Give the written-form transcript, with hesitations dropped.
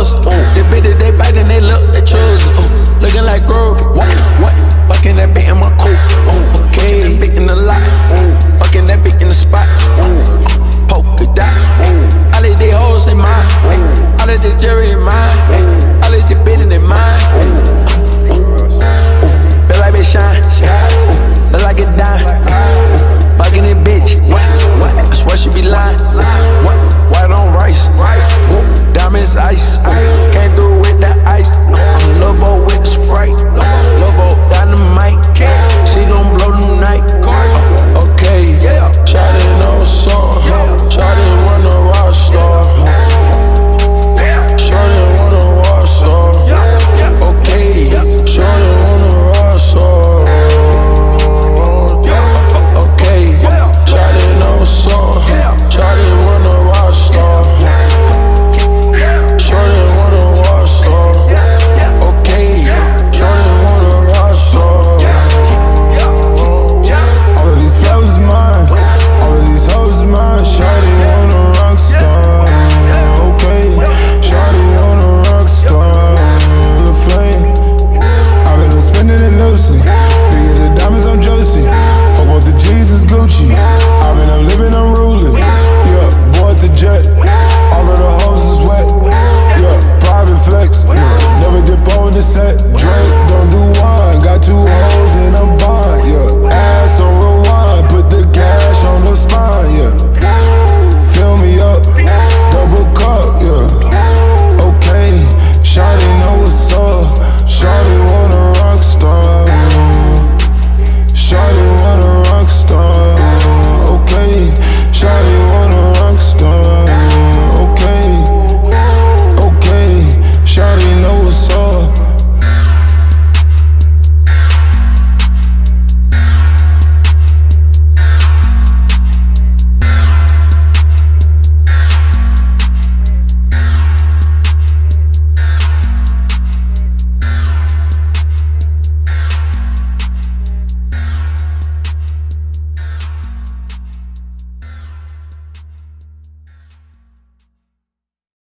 close. They bit it, they bite and they look, they choose. Looking like Grover. What? Fucking that bitch in my coat. Okay, that bitch in the lot. Fucking that bitch in the spot. Polka dot. All of these hoes in mine. All of this Jerry in mine. All of this bitch in mine. Feel like bitch shine. Look like a dime. Fucking that bitch. What? I swear she be lying. What? White on rice. Diamonds ice.